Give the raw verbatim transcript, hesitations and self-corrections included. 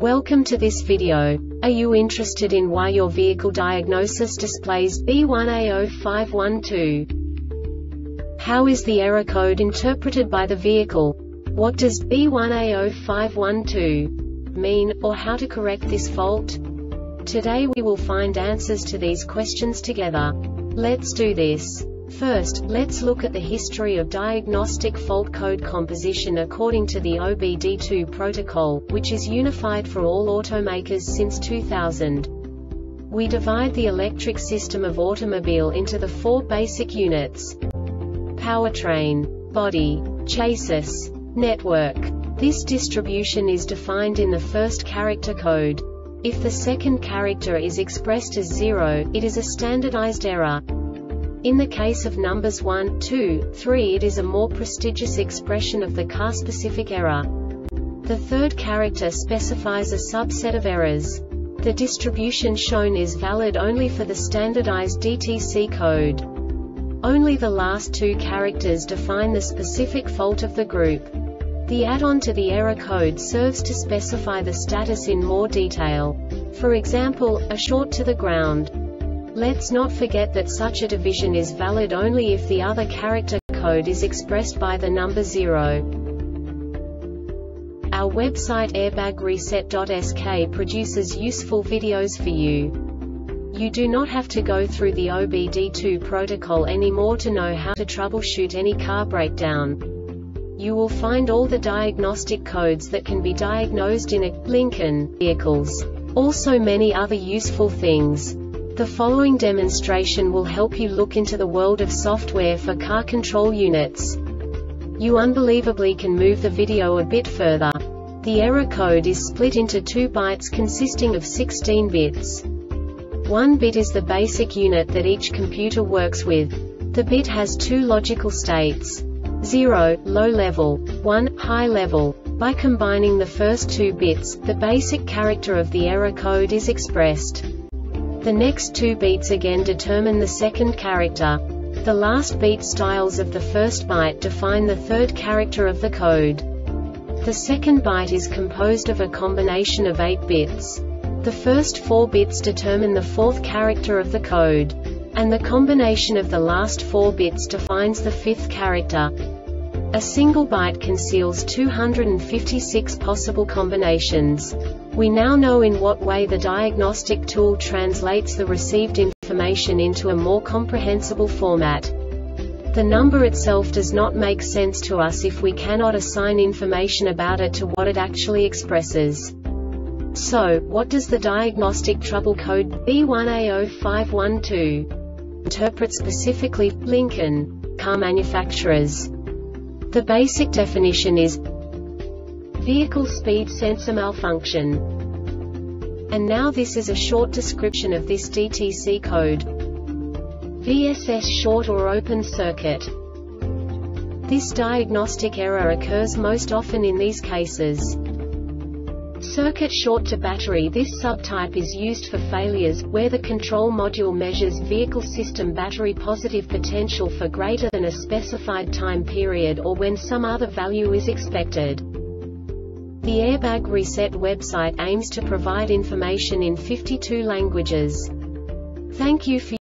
Welcome to this video. Are you interested in why your vehicle diagnosis displays B one A zero five one two? How is the error code interpreted by the vehicle? What does B one A zero five one two mean, or how to correct this fault? Today we will find answers to these questions together. Let's do this. First, let's look at the history of diagnostic fault code composition according to the O B D two protocol, which is unified for all automakers since two thousand. We divide the electric system of automobile into the four basic units: powertrain, body, chassis, network. This distribution is defined in the first character code. If the second character is expressed as zero, it is a standardized error. In the case of numbers one, two, three, it is a more prestigious expression of the car-specific error. The third character specifies a subset of errors. The distribution shown is valid only for the standardized D T C code. Only the last two characters define the specific fault of the group. The add-on to the error code serves to specify the status in more detail. For example, a short to the ground. Let's not forget that such a division is valid only if the other character code is expressed by the number zero. Our website airbag reset dot S K produces useful videos for you. You do not have to go through the O B D two protocol anymore to know how to troubleshoot any car breakdown. You will find all the diagnostic codes that can be diagnosed in a Lincoln vehicles. Also many other useful things. The following demonstration will help you look into the world of software for car control units. You unbelievably can move the video a bit further. The error code is split into two bytes consisting of sixteen bits. One bit is the basic unit that each computer works with. The bit has two logical states: zero, low level, one, high level. By combining the first two bits, the basic character of the error code is expressed. The next two beats again determine the second character. The last beat styles of the first byte define the third character of the code. The second byte is composed of a combination of eight bits. The first four bits determine the fourth character of the code. And the combination of the last four bits defines the fifth character. A single byte conceals two hundred fifty-six possible combinations. We now know in what way the diagnostic tool translates the received information into a more comprehensible format. The number itself does not make sense to us if we cannot assign information about it to what it actually expresses. So, what does the diagnostic trouble code B one A zero five one two interpret specifically for Lincoln car manufacturers? The basic definition is vehicle speed sensor malfunction. And now this is a short description of this D T C code. V S S short or open circuit. This diagnostic error occurs most often in these cases: circuit short to battery. This subtype is used for failures where the control module measures vehicle system battery positive potential for greater than a specified time period or when some other value is expected. The Airbag Reset website aims to provide information in fifty-two languages. Thank you for